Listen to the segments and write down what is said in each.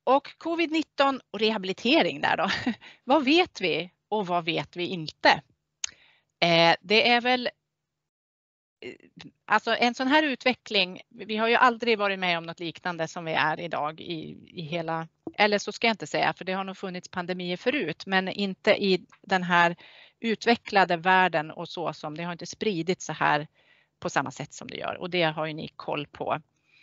Och covid-19 och rehabilitering där då. Vad vet vi och vad vet vi inte? Det är väl alltså en sån här utveckling, vi har ju aldrig varit med om något liknande som vi är idag i hela, eller så ska jag inte säga, för det har nog funnits pandemier förut, men inte i den här utvecklade världen och så som det har inte spridit så här på samma sätt som det gör, och det har ju ni koll på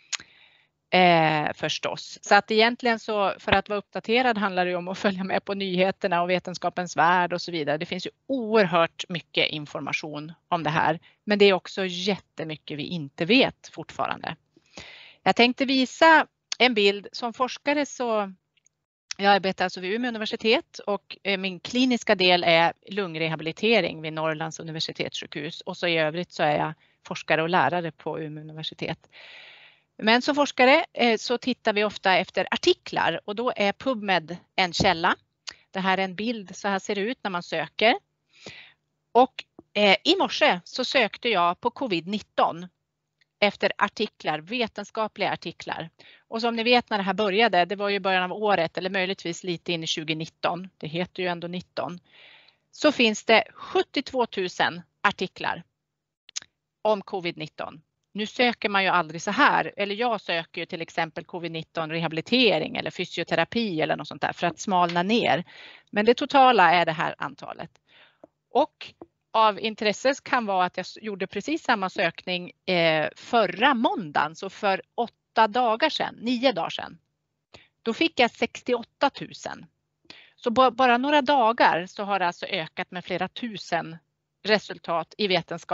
förstås. Så att egentligen så för att vara uppdaterad handlar det om att följa med på nyheterna och vetenskapens värld och så vidare. Det finns ju oerhört mycket information om det här, men det är också jättemycket vi inte vet fortfarande. Jag tänkte visa en bild som forskare, så jag arbetar alltså vid Umeå universitet och min kliniska del är lungrehabilitering vid Norrlands universitetssjukhus, och så i övrigt så är jag forskare och lärare på Umeå universitet. Men som forskare så tittar vi ofta efter artiklar, och då är PubMed en källa. Det här är en bild, så här ser det ut när man söker. Och i morse så sökte jag på covid-19 efter artiklar, vetenskapliga artiklar. Och som ni vet när det här började, det var ju början av året eller möjligtvis lite in i 2019, det heter ju ändå 19, så finns det 72 000 artiklar om covid-19. Nu söker man ju aldrig så här, eller jag söker ju till exempel covid-19 rehabilitering eller fysioterapi eller något sånt där för att smalna ner. Men det totala är det här antalet. Och av intresse kan vara att jag gjorde precis samma sökning förra måndagen, så för 8 dagar sedan, 9 dagar sedan. Då fick jag 68 000. Så bara några dagar så har det alltså ökat med flera tusen resultat i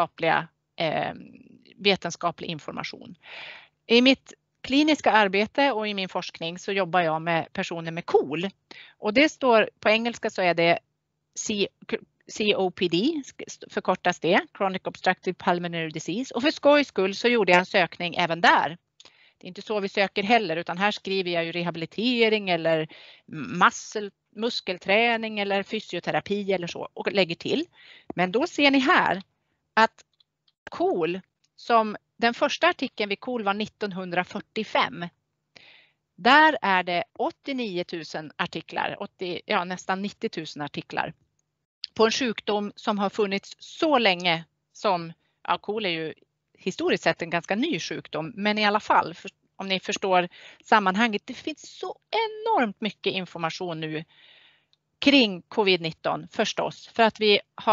vetenskaplig information. I mitt kliniska arbete och i min forskning så jobbar jag med personer med KOL. Och det står på engelska, så är det COPD, förkortas det, Chronic Obstructive Pulmonary Disease. Och för skojs skull så gjorde jag en sökning även där. Det är inte så vi söker heller, utan här skriver jag ju rehabilitering eller muskelträning eller fysioterapi eller så och lägger till. Men då ser ni här att KOL, som den första artikeln vid KOL var 1945. Där är det 89 000 artiklar, nästan 90 000 artiklar på en sjukdom som har funnits så länge som, KOL är ju historiskt sett en ganska ny sjukdom, men i alla fall, om ni förstår sammanhanget, det finns så enormt mycket information nu kring covid-19 förstås, för att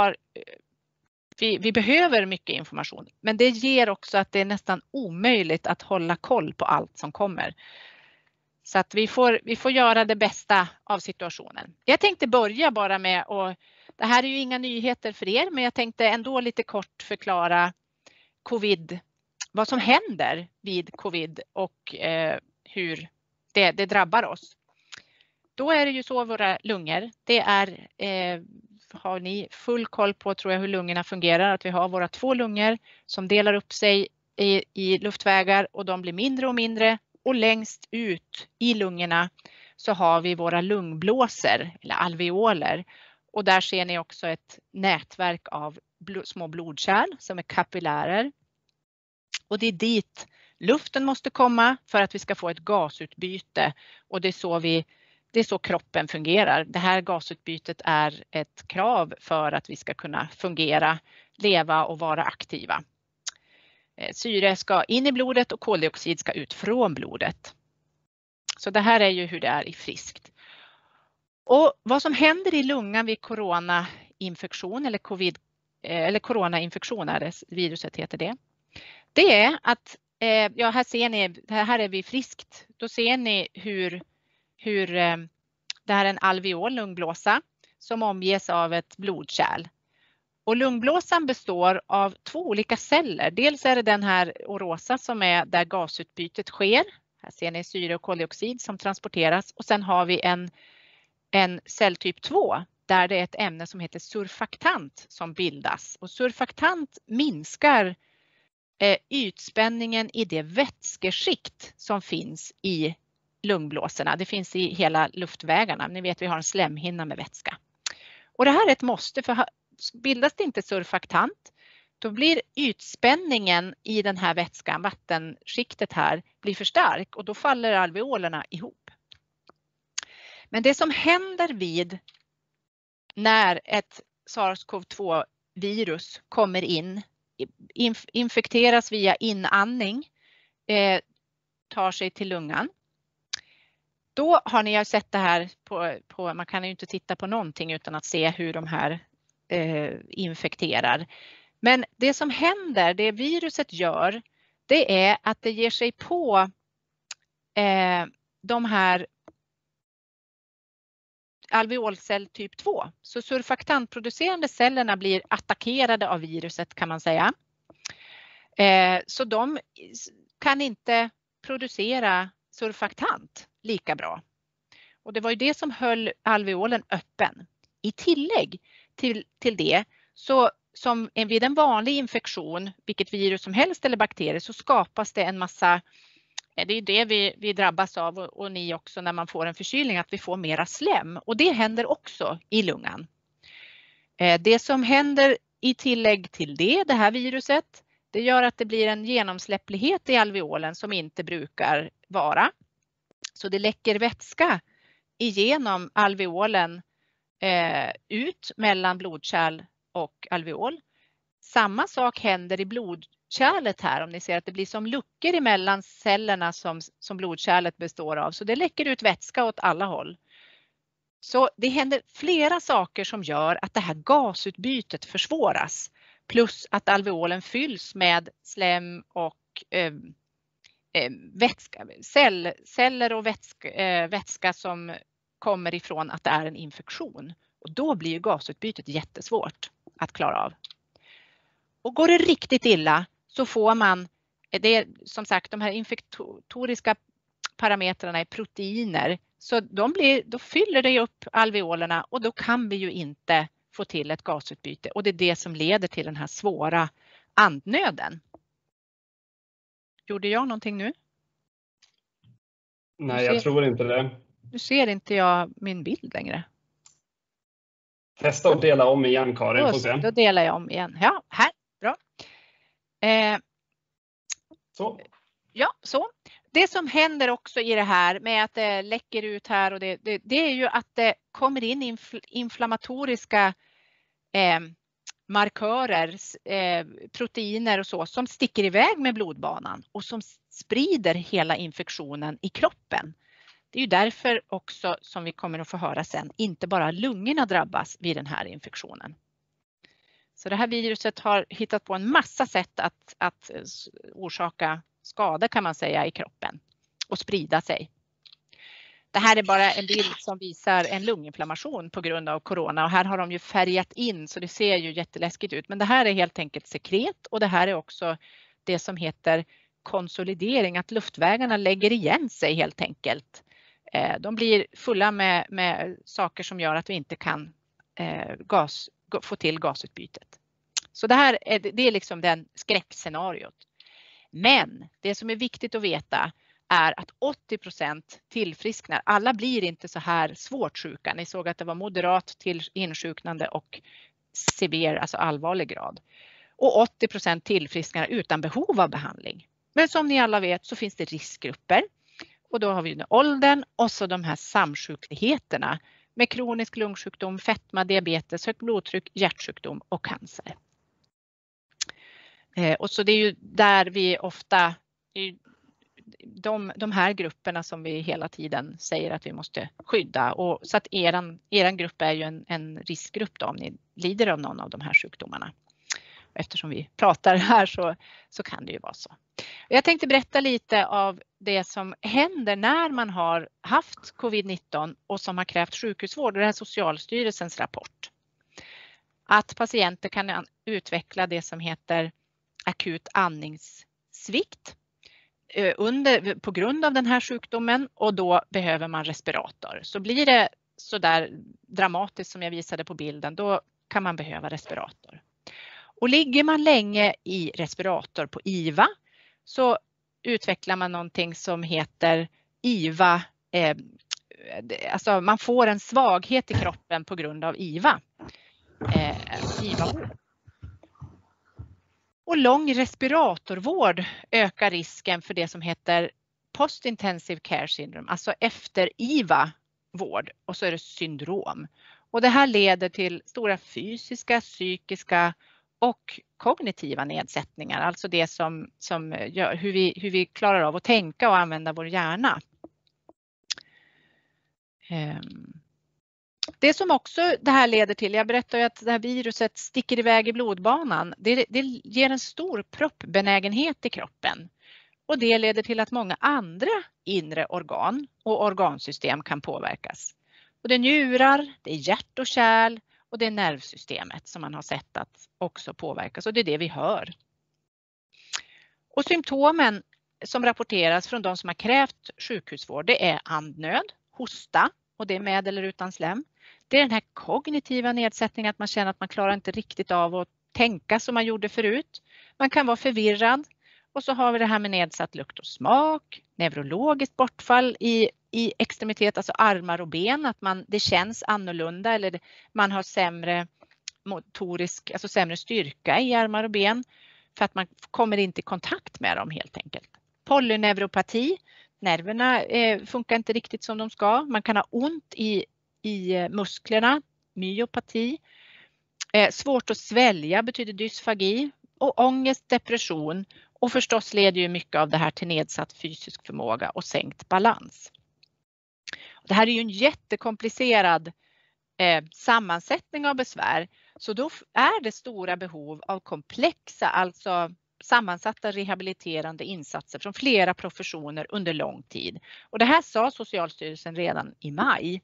vi behöver mycket information, men det ger också att det är nästan omöjligt att hålla koll på allt som kommer. Så att vi får göra det bästa av situationen. Jag tänkte börja bara med, och det här är ju inga nyheter för er, men jag tänkte ändå lite kort förklara covid, vad som händer vid covid och hur det drabbar oss. Då är det ju så, våra lungor, det är, har ni full koll på, tror jag, hur lungorna fungerar, att vi har våra 2 lungor som delar upp sig i luftvägar, och de blir mindre och mindre, och längst ut i lungorna så har vi våra lungblåsor eller alveoler, och där ser ni också ett nätverk av små blodkärl som är kapillärer, och det är dit luften måste komma för att vi ska få ett gasutbyte, och det är så kroppen fungerar. Det här gasutbytet är ett krav för att vi ska kunna fungera, leva och vara aktiva. Syre ska in i blodet och koldioxid ska ut från blodet. Så det här är ju hur det är i friskt. Och vad som händer i lungan vid coronainfektion eller covid, eller coronainfektion är det, viruset heter det. Det är att, här ser ni, här är vi friskt. Då ser ni hur det här är en alveol, lungblåsa, som omges av ett blodkärl. Och lungblåsan består av 2 olika celler. Dels är det den här rosa som är där gasutbytet sker. Här ser ni syre och koldioxid som transporteras. Och sen har vi en celltyp 2 där det är ett ämne som heter surfaktant som bildas. Och surfaktant minskar ytspänningen i det vätskeskikt som finns i lungblåsorna. Det finns i hela luftvägarna. Ni vet, vi har en slemhinna med vätska. Och det här är ett måste, för bildas det inte surfaktant, då blir ytspänningen i den här vätskan, vattenskiktet här, blir för stark, och då faller alveolerna ihop. Men det som händer när ett SARS-CoV-2-virus kommer in, infekteras via inandning, tar sig till lungan. Då har ni sett det här på man kan ju inte titta på någonting utan att se hur de här infekterar. Men det som händer, det viruset gör, det är att det ger sig på de här alveolcell typ 2. Så surfaktantproducerande cellerna blir attackerade av viruset kan man säga. Så de kan inte producera surfaktant lika bra. Och det var ju det som höll alveolen öppen. I tillägg till det, så som vid en vanlig infektion, vilket virus som helst eller bakterier, så skapas det en massa, det är det vi drabbas av och ni också när man får en förkylning, att vi får mera slem. Och det händer också i lungan. Det som händer i tillägg till det här viruset, det gör att det blir en genomsläpplighet i alveolen som inte brukar vara. Så det läcker vätska igenom alveolen ut mellan blodkärl och alveol. Samma sak händer i blodkärlet här, om ni ser att det blir som luckor emellan cellerna som blodkärlet består av. Så det läcker ut vätska åt alla håll. Så det händer flera saker som gör att det här gasutbytet försvåras. Plus att alveolen fylls med slem och vätska, celler och vätska som kommer ifrån att det är en infektion. Och då blir ju gasutbytet jättesvårt att klara av. Och går det riktigt illa så får man, det är som sagt de här infektoriska parametrarna är proteiner. Så då fyller det upp alveolerna och då kan vi ju inte få till ett gasutbyte. Och det är det som leder till den här svåra andnöden. Gjorde jag någonting nu? Nej, jag tror inte det. Nu ser inte jag min bild längre. Testa att dela om igen, Karin. Får se. Då delar jag om igen. Ja, här. Bra. Så. Ja, så. Det som händer också i det här med att det läcker ut här och det är ju att det kommer in inflammatoriska markörer, proteiner och så som sticker iväg med blodbanan och som sprider hela infektionen i kroppen. Det är ju därför också som vi kommer att få höra sen, inte bara lungorna drabbas vid den här infektionen. Så det här viruset har hittat på en massa sätt att orsaka skada kan man säga i kroppen och sprida sig. Det här är bara en bild som visar en lunginflammation på grund av corona och här har de ju färgat in så det ser ju jätteläskigt ut. Men det här är helt enkelt sekret och det här är också det som heter konsolidering, att luftvägarna lägger igen sig helt enkelt. De blir fulla med saker som gör att vi inte kan få till gasutbytet. Så det här är liksom den skräckscenariot. Men det som är viktigt att veta är att 80% tillfrisknar. Alla blir inte så här svårt sjuka. Ni såg att det var moderat till insjuknande och severe, alltså allvarlig grad. Och 80% tillfrisknar utan behov av behandling. Men som ni alla vet så finns det riskgrupper. Och då har vi åldern och så de här samsjukligheterna med kronisk lungsjukdom, fetma, diabetes, högt blodtryck, hjärtsjukdom och cancer. Och så det är ju där vi ofta, de här grupperna som vi hela tiden säger att vi måste skydda. Och så att eran grupp är ju en riskgrupp då, om ni lider av någon av de här sjukdomarna. Eftersom vi pratar här så kan det ju vara så. Jag tänkte berätta lite av det som händer när man har haft covid-19 och som har krävt sjukhusvård. Det är Socialstyrelsens rapport. Att patienter kan utveckla det som heter akut andningssvikt på grund av den här sjukdomen och då behöver man respirator. Så blir det så där dramatiskt som jag visade på bilden, då kan man behöva respirator. Och ligger man länge i respirator på IVA så utvecklar man någonting som heter IVA. Alltså man får en svaghet i kroppen på grund av IVA. IVA-vård. Och lång respiratorvård ökar risken för det som heter post-intensive care syndrome, alltså efter IVA vård och så är det syndrom. Och det här leder till stora fysiska, psykiska och kognitiva nedsättningar. Alltså det som gör hur vi klarar av att tänka och använda vår hjärna. Det som också det här leder till, jag berättade ju att det här viruset sticker iväg i blodbanan. Det ger en stor proppbenägenhet i kroppen. Och det leder till att många andra inre organ och organsystem kan påverkas. Och det är njurar, det är hjärt och kärl och det är nervsystemet som man har sett att också påverkas. Och det är det vi hör. Och symptomen som rapporteras från de som har krävt sjukhusvård, det är andnöd, hosta och det är med eller utan slem. Det är den här kognitiva nedsättningen, att man känner att man klarar inte riktigt av att tänka som man gjorde förut. Man kan vara förvirrad. Och så har vi det här med nedsatt lukt och smak, neurologiskt bortfall i extremitet, alltså armar och ben, att det känns annorlunda eller man har sämre motorisk, alltså sämre styrka i armar och ben för att man kommer inte i kontakt med dem helt enkelt. Polyneuropati, nerverna funkar inte riktigt som de ska. Man kan ha ont i musklerna, myopati. Svårt att svälja betyder dysfagi och ångest, depression. Och förstås leder ju mycket av det här till nedsatt fysisk förmåga och sänkt balans. Det här är ju en jättekomplicerad sammansättning av besvär. Så då är det stora behov av komplexa, alltså sammansatta rehabiliterande insatser från flera professioner under lång tid. Och det här sa Socialstyrelsen redan i maj.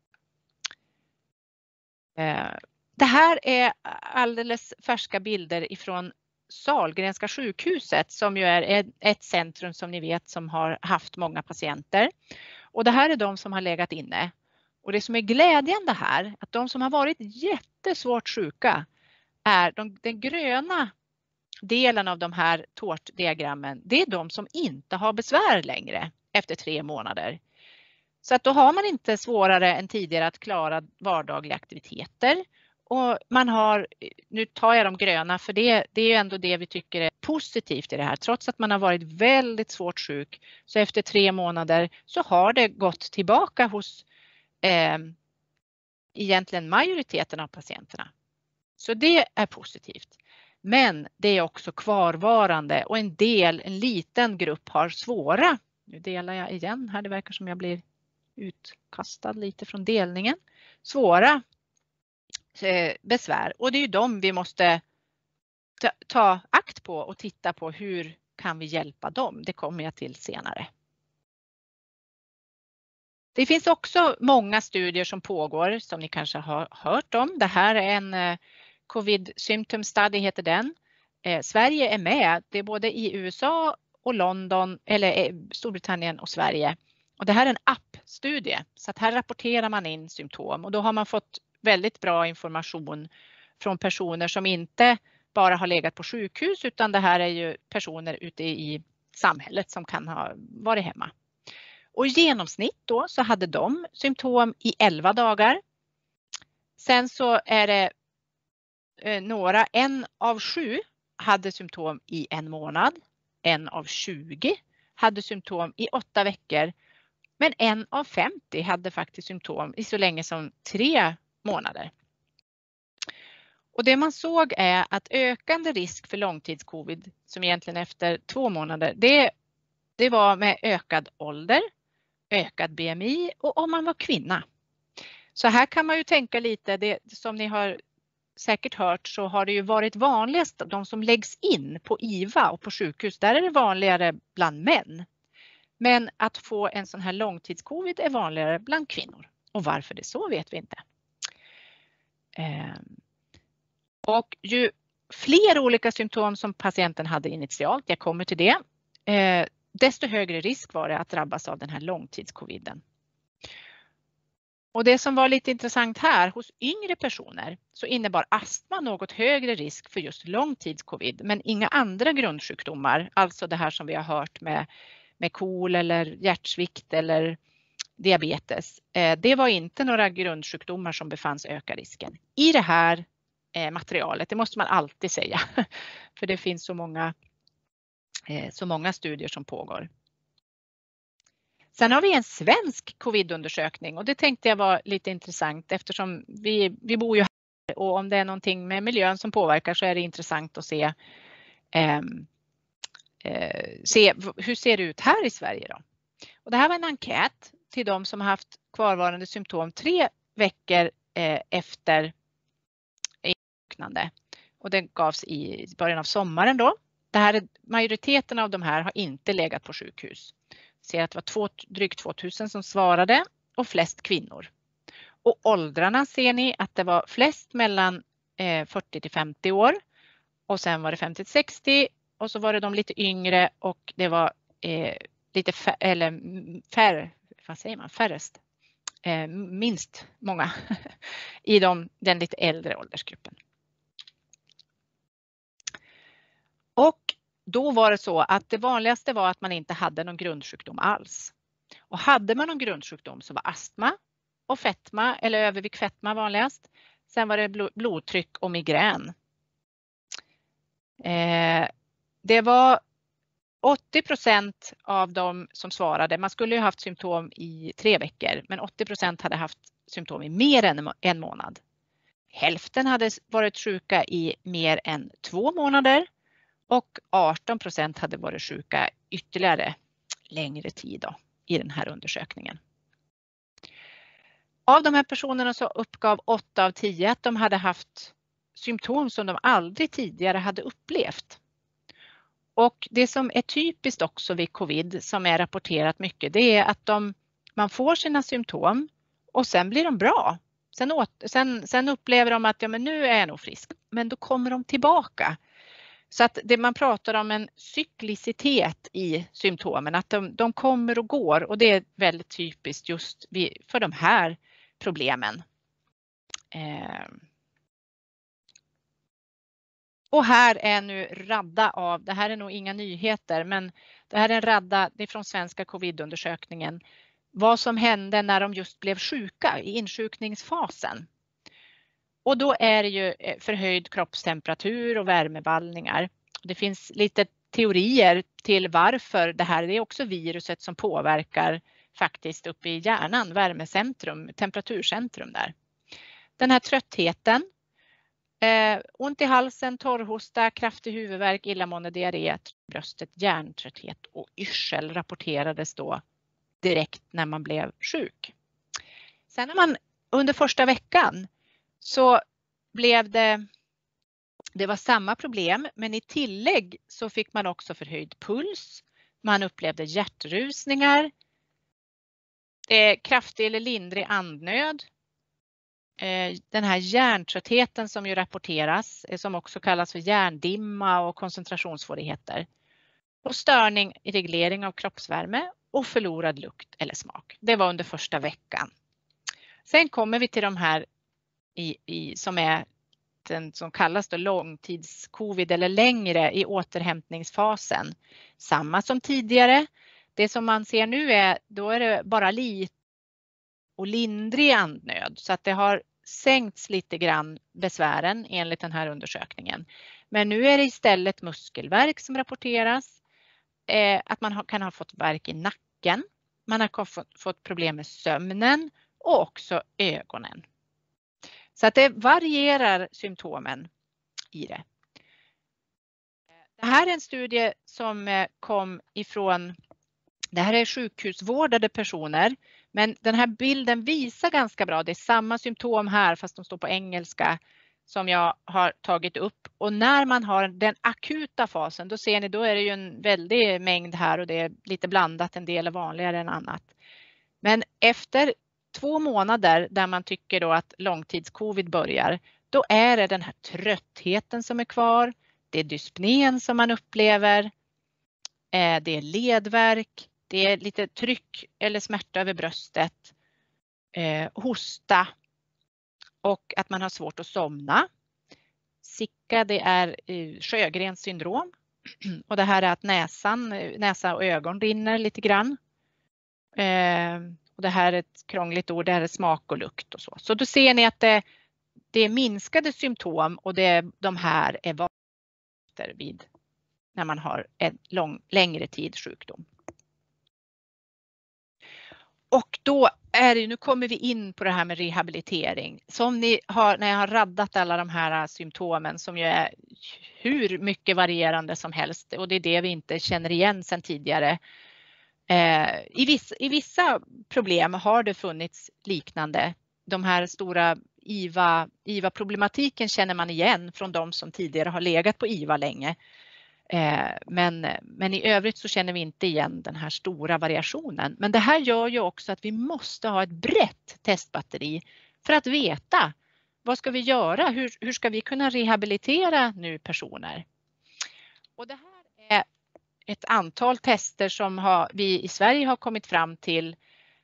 Det här är alldeles färska bilder ifrån Sahlgrenska sjukhuset som ju är ett centrum som ni vet som har haft många patienter. Och det här är de som har legat inne. Och det som är glädjande här, att de som har varit jättesvårt sjuka är den gröna delen av de här tårtdiagrammen. Det är de som inte har besvär längre efter 3 månader. Så att då har man inte svårare än tidigare att klara vardagliga aktiviteter. Och man har, nu tar jag de gröna för det är ju ändå det vi tycker är positivt i det här. Trots att man har varit väldigt svårt sjuk så efter 3 månader så har det gått tillbaka hos egentligen majoriteten av patienterna. Så det är positivt. Men det är också kvarvarande och en liten grupp har svåra. Nu delar jag igen här, det verkar som jag blir utkastad lite från delningen. Svåra besvär och det är ju de vi måste ta akt på och titta på hur kan vi hjälpa dem. Det kommer jag till senare. Det finns också många studier som pågår som ni kanske har hört om. Det här är en Covid Symptom Study heter den. Sverige är med. Det är både i USA och London eller Storbritannien och Sverige. Och det här är en appstudie så att här rapporterar man in symptom och då har man fått väldigt bra information från personer som inte bara har legat på sjukhus utan det här är ju personer ute i samhället som kan ha varit hemma. Och i genomsnitt då så hade de symptom i 11 dagar. Sen så är det en av 7 hade symptom i 1 månad. En av 20 hade symptom i 8 veckor. Men en av 50 hade faktiskt symptom i så länge som 3 månader. Och det man såg är att ökande risk för långtidscovid som egentligen efter 2 månader, det var med ökad ålder, ökad BMI och om man var kvinna. Så här kan man ju tänka lite, det som ni har säkert hört så har det ju varit vanligast de som läggs in på IVA och på sjukhus, där är det vanligare bland män. Men att få en sån här långtidscovid är vanligare bland kvinnor. Och varför det så vet vi inte. Och ju fler olika symptom som patienten hade initialt, jag kommer till det, desto högre risk var det att drabbas av den här långtidscoviden. Och det som var lite intressant här, hos yngre personer så innebar astma något högre risk för just långtidscovid, men inga andra grundsjukdomar, alltså det här som vi har hört med KOL eller hjärtsvikt eller diabetes. Det var inte några grundsjukdomar som befanns öka risken. I det här materialet, det måste man alltid säga, för det finns så många studier som pågår. Sen har vi en svensk covid-undersökning och det tänkte jag var lite intressant eftersom vi bor ju här och om det är någonting med miljön som påverkar så är det intressant att se hur ser det ut här i Sverige då. Och det här var en enkät till de som har haft kvarvarande symptom 3 veckor efter insjuknande. Och det gavs i början av sommaren då. Majoriteten av de här har inte legat på sjukhus. Ser att det var drygt 2000 som svarade och flest kvinnor. Och åldrarna ser ni att det var flest mellan 40 till 50 år. Och sen var det 50 till 60 och så var det de lite yngre och det var färrest. Minst många i den lite äldre åldersgruppen. Och då var det så att det vanligaste var att man inte hade någon grundsjukdom alls. Och hade man någon grundsjukdom så var astma och fetma eller övervikt fetma vanligast. Sen var det blodtryck och migrän. Det var 80% av de som svarade, man skulle ju haft symptom i 3 veckor, men 80% hade haft symptom i mer än en månad. Hälften hade varit sjuka i mer än 2 månader och 18% hade varit sjuka ytterligare längre tid då, i den här undersökningen. Av de här personerna så uppgav 8 av 10 att de hade haft symptom som de aldrig tidigare hade upplevt. Och det som är typiskt också vid covid som är rapporterat mycket, det är att man får sina symptom och sen blir de bra. Sen upplever de att ja, men nu är jag nog frisk, men då kommer de tillbaka. Så att man pratar om en cyklicitet i symptomen, att de kommer och går och det är väldigt typiskt just för de här problemen. Och här är nu radda det här är nog inga nyheter, men det här är en radda, det är från svenska covid-undersökningen, vad som hände när de just blev sjuka i insjukningsfasen. Och då är det ju förhöjd kroppstemperatur och värmevallningar. Det finns lite teorier till varför det här är också viruset som påverkar faktiskt uppe i hjärnan, värmecentrum, temperaturcentrum där. Den här tröttheten, ont i halsen, torrhosta, kraftig huvudvärk, illamående, diarré, bröstet, hjärntrötthet och yrsel rapporterades då direkt när man blev sjuk. Sen när man under första veckan så blev det var samma problem, men i tillägg så fick man också förhöjd puls. Man upplevde hjärtrusningar, kraftig eller lindrig andnöd. Den här hjärntröttheten som ju rapporteras, som också kallas för hjärndimma och koncentrationssvårigheter. Och störning i reglering av kroppsvärme och förlorad lukt eller smak. Det var under första veckan. Sen kommer vi till de här som är den som kallas då långtidscovid eller längre i återhämtningsfasen. Samma som tidigare. Det som man ser nu då är det bara lite och lindrig andnöd, så att det har sänkts lite grann besvären enligt den här undersökningen. Men nu är det istället muskelvärk som rapporteras, att man kan ha fått värk i nacken, man har fått problem med sömnen och också ögonen. Så att det varierar symptomen i det. Det här är en studie som kom ifrån, det här är sjukhusvårdade personer, men den här bilden visar ganska bra, det är samma symptom här fast de står på engelska som jag har tagit upp. Och när man har den akuta fasen, då ser ni, då är det ju en väldig mängd här och det är lite blandat, en del är vanligare än annat. Men efter 2 månader där man tycker då att långtidscovid börjar, då är det den här tröttheten som är kvar, det är dyspnén som man upplever, det är ledvärk, det är lite tryck eller smärta över bröstet, hosta och att man har svårt att somna. Zika, det är Sjögrens syndrom och det här är att näsa och ögon rinner lite grann. Och det här är ett krångligt ord, det här är smak och lukt och så. Så då ser ni att det är minskade symptom och de här är vanligare vid när man har en längre tid sjukdom. Och då är det, nu kommer vi in på det här med rehabilitering. Som ni har, när jag har raddat alla de här symptomen som ju är hur mycket varierande som helst. Och det är det vi inte känner igen sedan tidigare. I vissa problem har det funnits liknande. De här stora IVA-problematiken känner man igen från de som tidigare har legat på IVA länge. Men i övrigt så känner vi inte igen den här stora variationen. Men det här gör ju också att vi måste ha ett brett testbatteri för att veta vad ska vi göra? Hur ska vi kunna rehabilitera nu personer? Och det här är ett antal tester som vi i Sverige har kommit fram till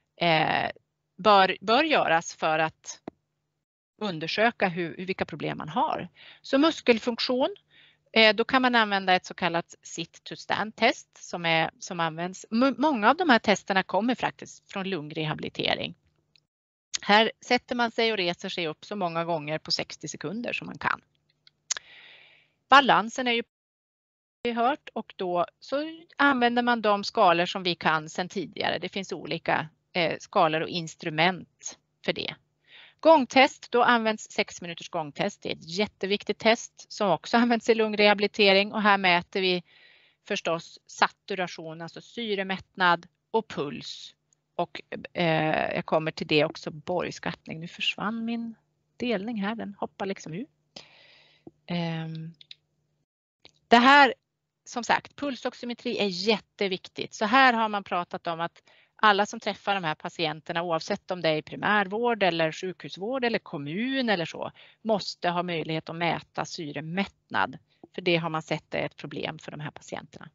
bör göras för att undersöka vilka problem man har. Så muskelfunktion, då kan man använda ett så kallat sit-to-stand-test som används. Många av de här testerna kommer faktiskt från lungrehabilitering. Här sätter man sig och reser sig upp så många gånger på 60 sekunder som man kan. Balansen är ju hört och då så använder man de skalor som vi kan sedan tidigare. Det finns olika skalor och instrument för det. Gångtest, då används 6 minuters gångtest. Det är ett jätteviktigt test som också används i lungrehabilitering och här mäter vi förstås saturation, alltså syremättnad och puls. Och jag kommer till det också, borgskattning. Nu försvann min delning här, den hoppar liksom ut. Det här, som sagt, pulsoximetri är jätteviktigt. Så här har man pratat om att alla som träffar de här patienterna, oavsett om det är i primärvård eller sjukhusvård eller kommun eller så, måste ha möjlighet att mäta syremättnad. För det har man sett är ett problem för de här patienterna.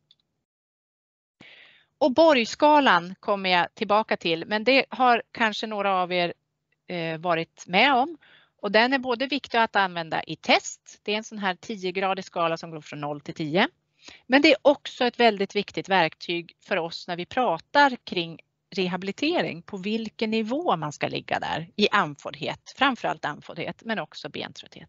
Och borgskalan kommer jag tillbaka till, men det har kanske några av er varit med om. Och den är både viktig att använda i test. Det är en sån här 10-gradig skala som går från 0 till 10. Men det är också ett väldigt viktigt verktyg för oss när vi pratar kring rehabilitering, på vilken nivå man ska ligga där i andfåddhet, framförallt andfåddhet men också bentrötthet.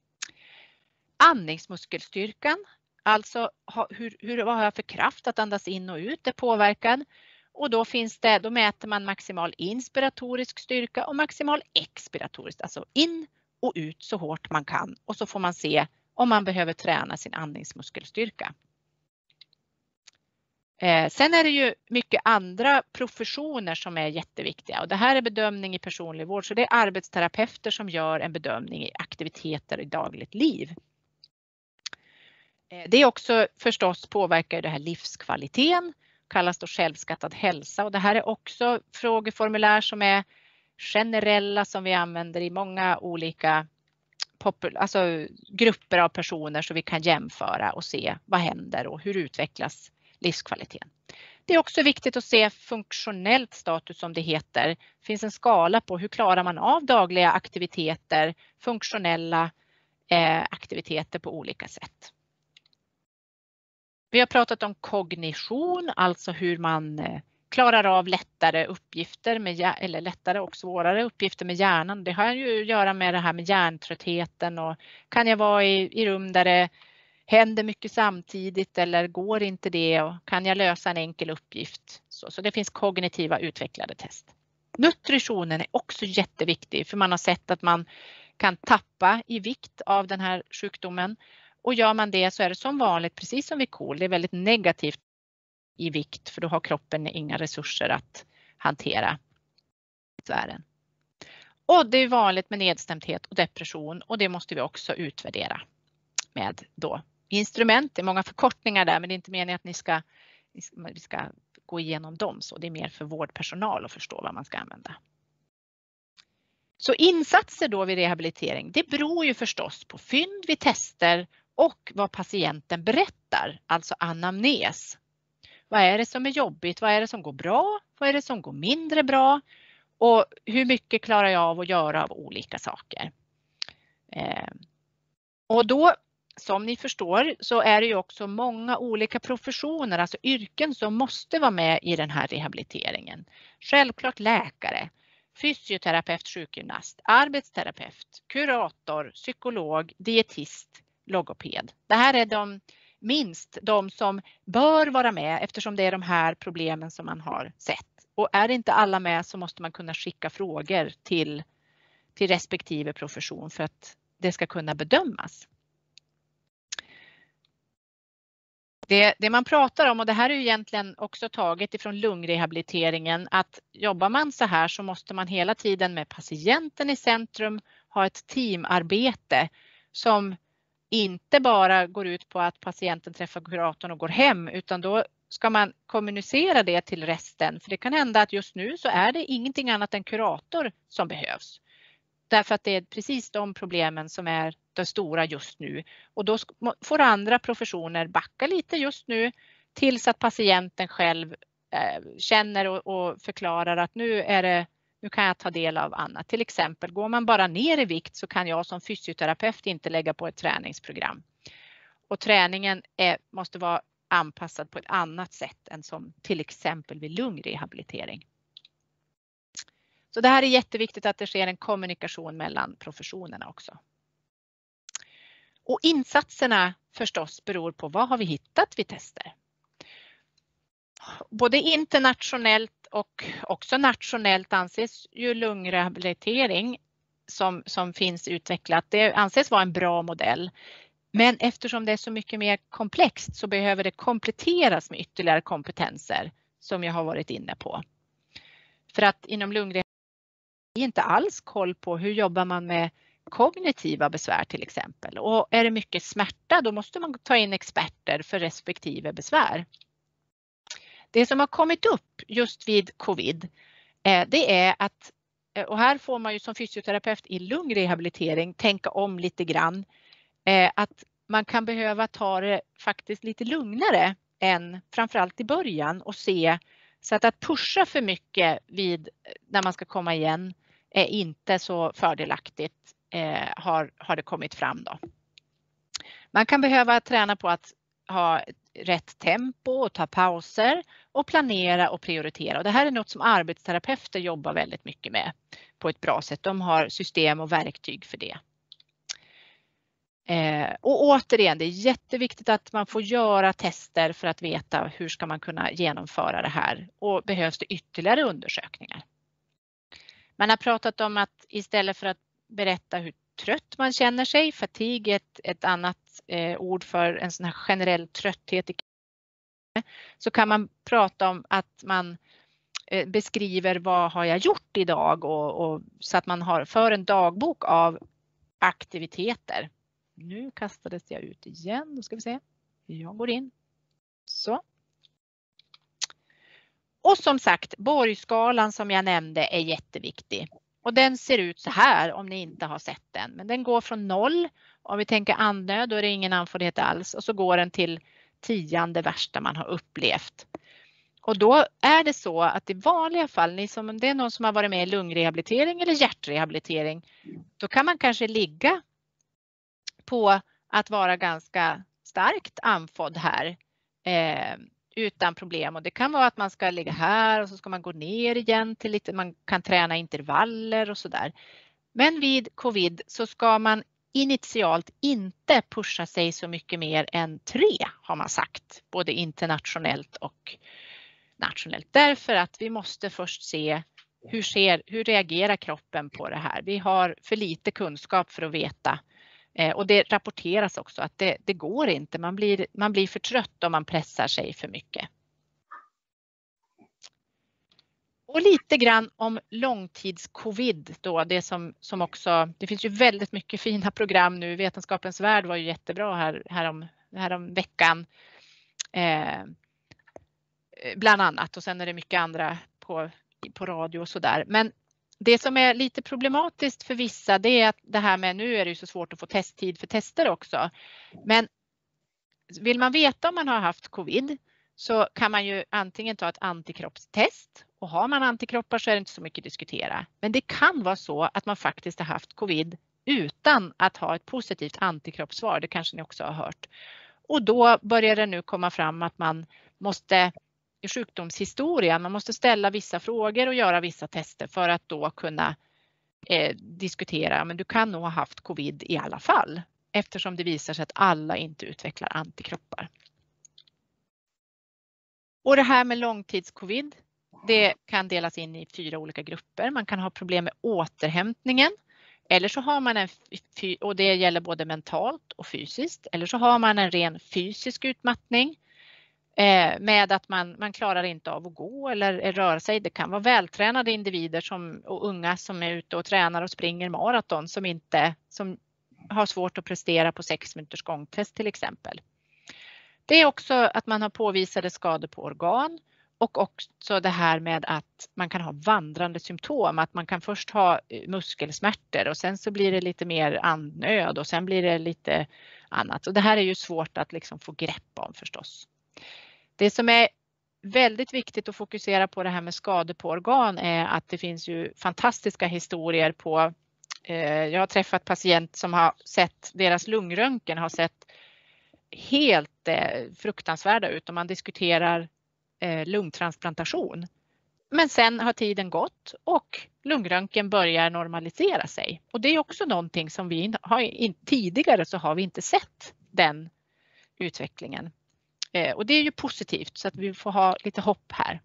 Andningsmuskelstyrkan, alltså vad har jag för kraft att andas in och ut, är påverkad. Och då mäter man maximal inspiratorisk styrka och maximal expiratorisk, alltså in och ut så hårt man kan. Och så får man se om man behöver träna sin andningsmuskelstyrka. Sen är det ju mycket andra professioner som är jätteviktiga och det här är bedömning i personlig vård, så det är arbetsterapeuter som gör en bedömning i aktiviteter i dagligt liv. Det är också förstås påverkar det här livskvaliteten, kallas då självskattad hälsa, och det här är också frågeformulär som är generella som vi använder i många olika grupper av personer så vi kan jämföra och se vad händer och hur utvecklas livskvaliteten. Det är också viktigt att se funktionellt status som det heter. Det finns en skala på hur klarar man av dagliga aktiviteter, funktionella aktiviteter på olika sätt. Vi har pratat om kognition, alltså hur man klarar av lättare uppgifter eller lättare och svårare uppgifter med hjärnan. Det har ju att göra med det här med hjärntröttheten och kan jag vara i rum där det händer mycket samtidigt eller går inte det och kan jag lösa en enkel uppgift. Så det finns kognitiva utvecklade test. Nutritionen är också jätteviktig för man har sett att man kan tappa i vikt av den här sjukdomen. Och gör man det så är det som vanligt, precis som vid KOL, det är väldigt negativt i vikt för då har kroppen inga resurser att hantera besvären. Och det är vanligt med nedstämdhet och depression och det måste vi också utvärdera med då instrument. Det är många förkortningar där men det är inte meningen att vi ska gå igenom dem, så det är mer för vårdpersonal att förstå vad man ska använda. Så insatser då vid rehabilitering, det beror ju förstås på fynd vid tester och vad patienten berättar, alltså anamnes. Vad är det som är jobbigt? Vad är det som går bra? Vad är det som går mindre bra? Och hur mycket klarar jag av att göra av olika saker? Och då, som ni förstår, så är det ju också många olika professioner, alltså yrken som måste vara med i den här rehabiliteringen. Självklart läkare, fysioterapeut, sjukgymnast, arbetsterapeut, kurator, psykolog, dietist, logoped. Det här är minst de som bör vara med eftersom det är de här problemen som man har sett. Och är inte alla med så måste man kunna skicka frågor till respektive profession för att det ska kunna bedömas. Det man pratar om, och det här är ju egentligen också taget ifrån lungrehabiliteringen, att jobbar man så här så måste man hela tiden med patienten i centrum ha ett teamarbete som inte bara går ut på att patienten träffar kuratorn och går hem, utan då ska man kommunicera det till resten. För det kan hända att just nu så är det ingenting annat än kurator som behövs. Därför att det är precis de problemen som är de stora just nu. Och då får andra professioner backa lite just nu tills att patienten själv känner och förklarar att nu kan jag ta del av annat. Till exempel går man bara ner i vikt så kan jag som fysioterapeut inte lägga på ett träningsprogram. Och träningen måste vara anpassad på ett annat sätt än som till exempel vid lungrehabilitering. Så det här är jätteviktigt att det sker en kommunikation mellan professionerna också. Och insatserna förstås beror på vad har vi hittat vid tester. Både internationellt och också nationellt anses ju lungrehabilitering som finns utvecklat. Det anses vara en bra modell. Men eftersom det är så mycket mer komplext så behöver det kompletteras med ytterligare kompetenser som jag har varit inne på. För att inom lungrehabilitering är inte alls koll på hur jobbar man med kognitiva besvär till exempel. Och är det mycket smärta då måste man ta in experter för respektive besvär. Det som har kommit upp just vid covid det är att, och här får man ju som fysioterapeut i lungrehabilitering tänka om lite grann, att man kan behöva ta det faktiskt lite lugnare än framförallt i början och se så att pusha för mycket när man ska komma igen är inte så fördelaktigt har det kommit fram då. Man kan behöva träna på att ha rätt tempo och ta pauser och planera och prioritera. Och det här är något som arbetsterapeuter jobbar väldigt mycket med på ett bra sätt. De har system och verktyg för det. Och återigen, det är jätteviktigt att man får göra tester för att veta hur ska man kunna genomföra det här. Och behövs det ytterligare undersökningar. Man har pratat om att istället för att berätta hur trött man känner sig, fatigue är ett annat ord för en sån här generell trötthet, så kan man prata om att man beskriver vad har jag gjort idag och så att man för en dagbok av aktiviteter. Nu kastades jag ut igen, då ska vi se. Jag går in. Så. Och som sagt, Borgskalan som jag nämnde är jätteviktig. Och den ser ut så här om ni inte har sett den. Men den går från 0. Om vi tänker andnöd då är det ingen andfåddhet alls. Och så går den till 10:e värsta man har upplevt. Och då är det så att i vanliga fall, om det är någon som har varit med i lungrehabilitering eller hjärtrehabilitering, då kan man kanske ligga på att vara ganska starkt andfådd här utan problem. Och det kan vara att man ska ligga här och så ska man gå ner igen till lite, man kan träna intervaller och sådär. Men vid covid så ska man initialt inte pusha sig så mycket mer än 3 har man sagt, både internationellt och nationellt. Därför att vi måste först se hur reagerar kroppen på det här. Vi har för lite kunskap för att veta. Och det rapporteras också att det går inte. Man blir för trött om man pressar sig för mycket. Och lite grann om långtidscovid då, det som också, det finns ju väldigt mycket fina program nu. Vetenskapens värld var ju jättebra här om veckan. Bland annat, och sen är det mycket andra på radio och sådär. Men det som är lite problematiskt för vissa, det är att det här med, nu är det ju så svårt att få testtid för tester också. Men vill man veta om man har haft covid så kan man ju antingen ta ett antikroppstest, och har man antikroppar så är det inte så mycket att diskutera. Men det kan vara så att man faktiskt har haft covid utan att ha ett positivt antikroppssvar, det kanske ni också har hört. Och då börjar det nu komma fram att man måste i sjukdomshistorien, man måste ställa vissa frågor och göra vissa tester för att då kunna diskutera, men du kan nog ha haft covid i alla fall, eftersom det visar sig att alla inte utvecklar antikroppar. Och det här med långtidscovid, det kan delas in i 4 olika grupper. Man kan ha problem med återhämtningen. Eller så har man och det gäller både mentalt och fysiskt. Eller så har man en ren fysisk utmattning. Med att man klarar inte av att gå eller röra sig. Det kan vara vältränade individer och unga som är ute och tränar och springer maraton som har svårt att prestera på 6 minuters gångtest till exempel. Det är också att man har påvisade skador på organ och också det här med att man kan ha vandrande symptom. Att man kan först ha muskelsmärtor och sen så blir det lite mer andnöd och sen blir det lite annat. Och det här är ju svårt att liksom få grepp om förstås. Det som är väldigt viktigt att fokusera på det här med skador på organ är att det finns ju fantastiska historier på. Jag har träffat patient som har sett deras lungröntgen har sett helt fruktansvärda ut om man diskuterar lungtransplantation. Men sen har tiden gått och lungröntgen börjar normalisera sig. Och det är också någonting som vi har tidigare så har vi inte sett den utvecklingen. Och det är ju positivt så att vi får ha lite hopp här.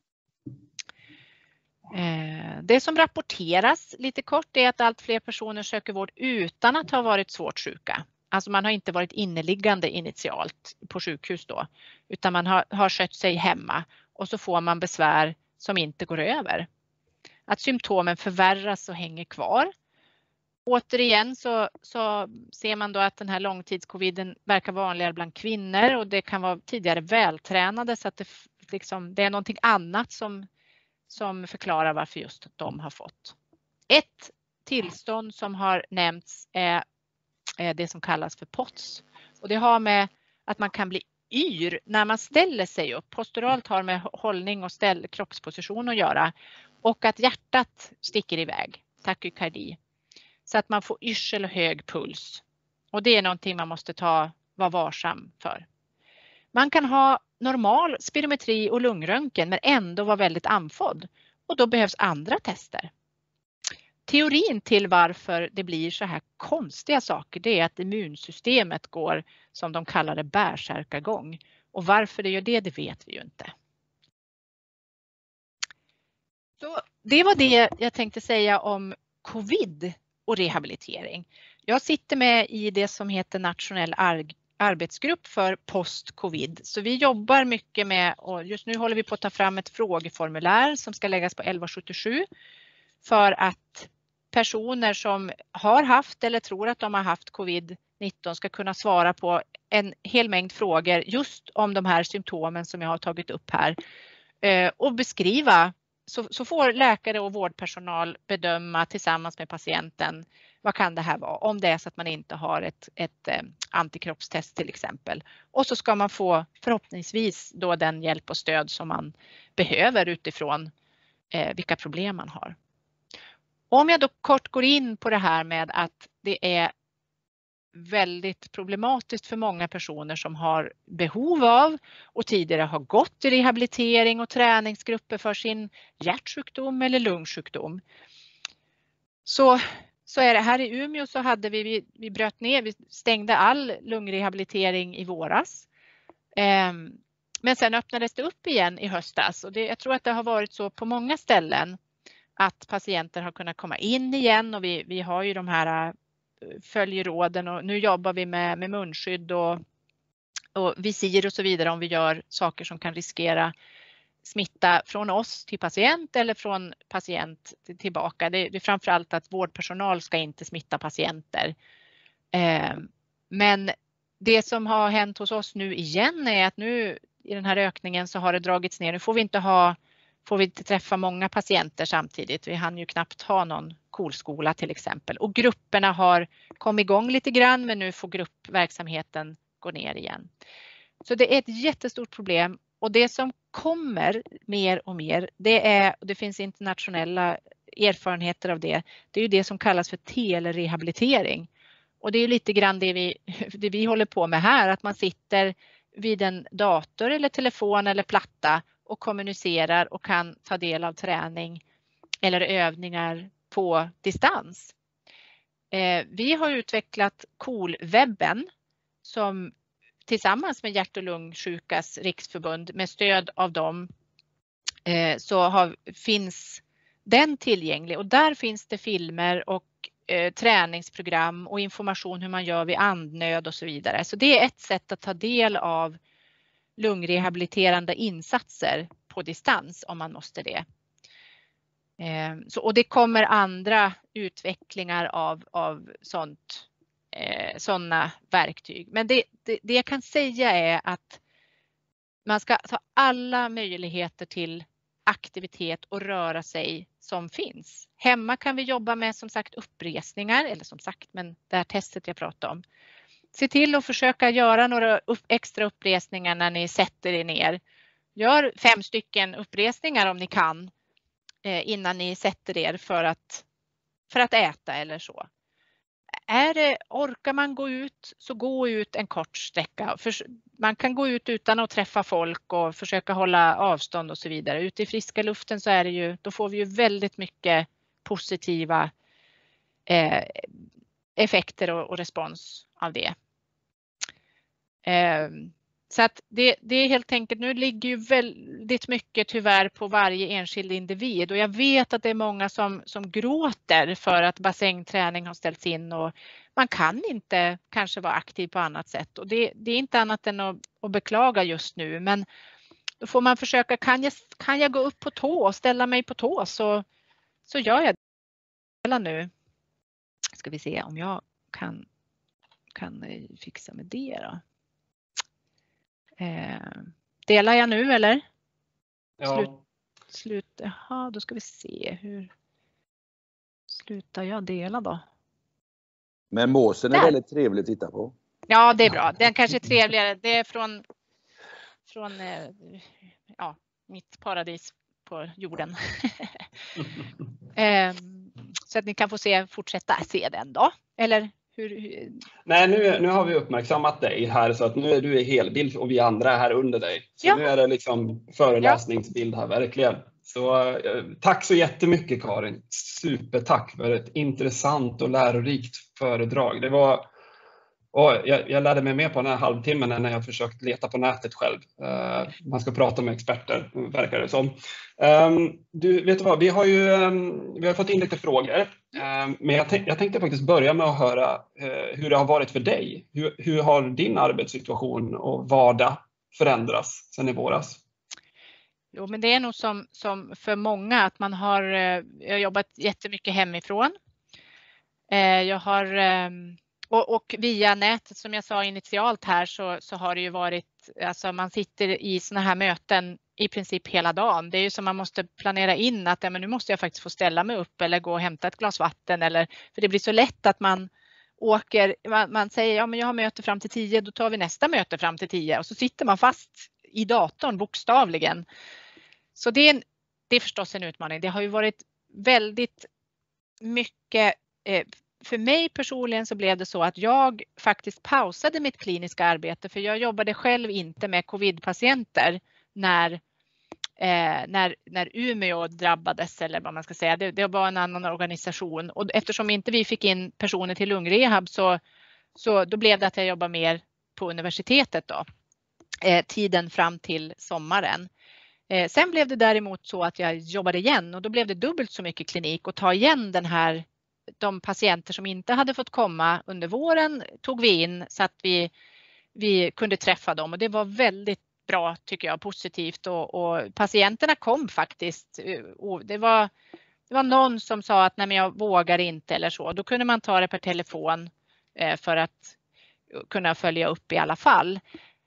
Det som rapporteras lite kort är att allt fler personer söker vård utan att ha varit svårt sjuka. Alltså man har inte varit inneliggande initialt på sjukhus då, utan man har skött sig hemma och så får man besvär som inte går över. Att symptomen förvärras och hänger kvar. Återigen så ser man då att den här långtidscoviden verkar vanligare bland kvinnor och det kan vara tidigare vältränade så att det är någonting annat som förklarar varför just de har fått. Ett tillstånd som har nämnts är det som kallas för POTS. Och det har med att man kan bli yr när man ställer sig upp. Posturalt har med hållning och kroppsposition att göra. Och att hjärtat sticker iväg, takykardi. Så att man får yrsel och hög puls. Och det är någonting man måste vara varsam för. Man kan ha normal spirometri och lungröntgen men ändå vara väldigt andfådd. Och då behövs andra tester. Teorin till varför det blir så här konstiga saker det är att immunsystemet går som de kallar det bärsärkagång. Och varför det gör det vet vi ju inte. Så det var det jag tänkte säga om covid och rehabilitering. Jag sitter med i det som heter nationell arbetsgrupp för post-covid. Så vi jobbar mycket med och just nu håller vi på att ta fram ett frågeformulär som ska läggas på 1177 för att personer som har haft eller tror att de har haft covid-19 ska kunna svara på en hel mängd frågor just om de här symptomen som jag har tagit upp här och beskriva. Så får läkare och vårdpersonal bedöma tillsammans med patienten vad kan det här vara om det är så att man inte har ett antikroppstest till exempel. Och så ska man få förhoppningsvis då den hjälp och stöd som man behöver utifrån vilka problem man har. Om jag då kort går in på det här med att det är väldigt problematiskt för många personer som har behov av och tidigare har gått i rehabilitering och träningsgrupper för sin hjärtsjukdom eller lungsjukdom. Så är det här i Umeå så hade vi bröt ner, vi stängde all lungrehabilitering i våras. Men sen öppnades det upp igen i höstas och jag tror att det har varit så på många ställen att patienter har kunnat komma in igen och vi har ju de här följer råden och nu jobbar vi med munskydd och visir och så vidare om vi gör saker som kan riskera smitta från oss till patient eller från patient tillbaka. Det är framförallt att vårdpersonal ska inte smitta patienter. Men det som har hänt hos oss nu igen är att nu i den här ökningen så har det dragits ner. Nu får vi inte träffa många patienter samtidigt. Vi hann ju knappt ha någon kolskola till exempel. Och grupperna har kommit igång lite grann men nu får gruppverksamheten gå ner igen. Så det är ett jättestort problem och det som kommer mer och mer det finns internationella erfarenheter av det. Det är ju det som kallas för telerehabilitering. Och det är lite grann det vi håller på med här, att man sitter vid en dator eller telefon eller platta och kommunicerar och kan ta del av träning eller övningar på distans. Vi har utvecklat KOL-webben som tillsammans med Hjärt- och lungsjukas riksförbund med stöd av dem så finns den tillgänglig, och där finns det filmer och träningsprogram och information hur man gör vid andnöd och så vidare. Så det är ett sätt att ta del av lungrehabiliterande insatser på distans om man måste det. Och det kommer andra utvecklingar av sådana verktyg. Men det jag kan säga är att man ska ta alla möjligheter till aktivitet och röra sig som finns. Hemma kan vi jobba med som sagt uppresningar, eller som sagt, men det här testet jag pratade om. Se till att försöka göra några extra uppresningar när ni sätter er ner. Gör 5 stycken uppresningar om ni kan innan ni sätter er för att äta eller så. Orkar man gå ut, så gå ut en kort sträcka. Man kan gå ut utan att träffa folk och försöka hålla avstånd och så vidare. Ute i friska luften så är det ju, då får vi ju väldigt mycket positiva effekter och respons av det. Så att det är helt enkelt, nu ligger ju väldigt mycket tyvärr på varje enskild individ, och jag vet att det är många som gråter för att bassängträning har ställts in och man kan inte kanske vara aktiv på annat sätt, och det är inte annat än att beklaga just nu, men då får man försöka, kan jag gå upp på tå och ställa mig på tå, så gör jag det nu. Ska vi se om jag kan fixa med det då. Delar jag nu eller? Ja. Jaha, då ska vi se hur slutar jag dela då. Men måsen är väldigt trevlig att titta på. Ja, det är bra. Den kanske är trevligare. Det är från mitt paradis på jorden. Så att ni kan få fortsätta se den då. Eller hur? Nej, nu har vi uppmärksammat dig här, så att nu är du i helbild och vi andra är här under dig. Så nu är det liksom föreläsningsbild här verkligen. Så tack så jättemycket Karin. Supertack för ett intressant och lärorikt föredrag. Det var, och jag lärde mig mer på den här halvtimmen än när jag försökt leta på nätet själv. Man ska prata med experter, verkar det som. Du, vet du vad, vi har fått in lite frågor. Men jag tänkte faktiskt börja med att höra hur det har varit för dig. Hur har din arbetssituation och vardag förändrats sedan i våras? Jo, men det är nog som för många att man har jobbat jättemycket hemifrån. Jag har och via nätet, som jag sa initialt här, så har det ju varit, alltså man sitter i såna här möten i princip hela dagen. Det är ju som man måste planera in att men nu måste jag faktiskt få ställa mig upp eller gå och hämta ett glas vatten, eller för det blir så lätt att man åker, man säger men jag har möte fram till 10, då tar vi nästa möte fram till 10, och så sitter man fast i datorn bokstavligen. Så det är förstås en utmaning. Det har ju varit väldigt mycket. För mig personligen så blev det så att jag faktiskt pausade mitt kliniska arbete, för jag jobbade själv inte med covid-patienter när Umeå drabbades, eller vad man ska säga. Det var en annan organisation, och eftersom inte vi fick in personer till lungrehab så då blev det att jag jobbade mer på universitetet då. Tiden fram till sommaren. Sen blev det däremot så att jag jobbade igen, och då blev det dubbelt så mycket klinik, och ta igen de patienter som inte hade fått komma under våren tog vi in så att vi kunde träffa dem, och det var väldigt bra tycker jag, positivt, och patienterna kom faktiskt. Det var någon som sa att nej, men jag vågar inte eller så. Då kunde man ta det per telefon för att kunna följa upp i alla fall.